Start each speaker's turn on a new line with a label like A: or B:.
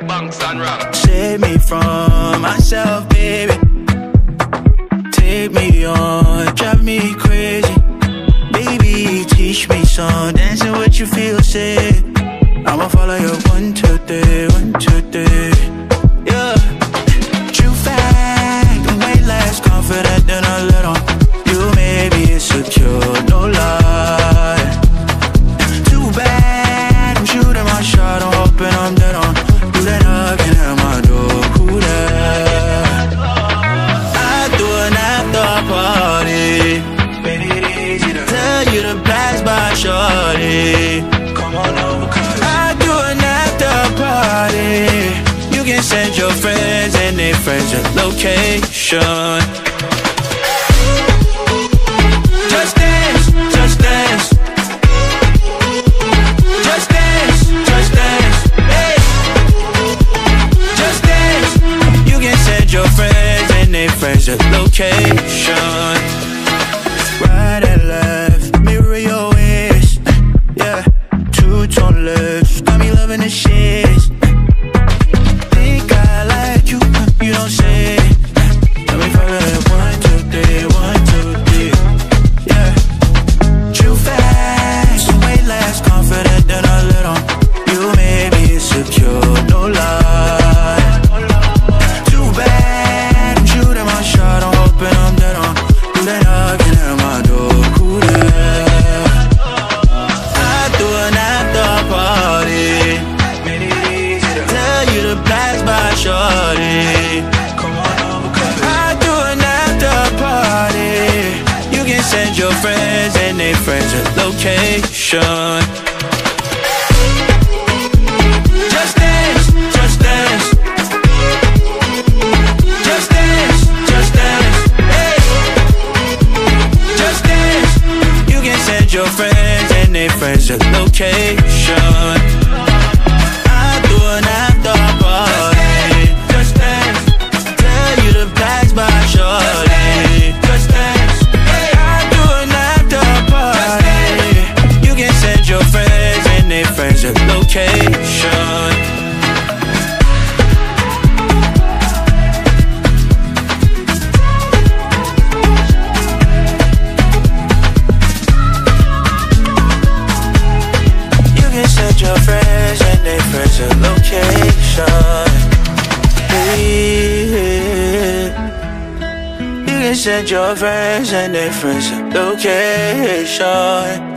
A: banx and ranx.
B: Save me from myself, baby. Take me on, drive me crazy. Baby, teach me some dancing what you feel safe. I'ma follow your 1, 2, 3, 1, 2, 3. Yeah. True fact, the way less confident than a little. You may be insecure, no lie. Too bad, I'm shooting my shot, I'm hoping I'm dead on. Who that knocking at my door? Who that? I do an after party. Baby, it's easy to tell you to pass by, shorty. Come on over, cause I do an after party. You can send your friends and their friends a location. Just dance, just dance. Just dance, just dance. Hey. Just dance. You can send your friends and their friends a location. Right and left, mirror your waist. Yeah, two-tone lips, got me loving the shit. Think I like you, you don't say. Let me follow that 1, 2, 3, 1, 2, 3. Yeah, true facts, way less confident than a little. You may be insecure, no lie. Too bad, I'm shooting my shot, I'm hoping I'm dead on. Who that knocking at my door? Who that? I do an after party. Tell you to pass by, shorty. Come on over, cause I do an after party. You can send your friends and their friends a location. Just dance, just dance. Just dance, just dance. Hey. Just dance. You can send your friends and their friends a location. I do an after party. Just dance. Tell you to pass by, shorty. Just dance. I do an after party. You can send your friends and their friends a location. Send your friends and their friends a location. Hey, you can send your friends and their friends a location.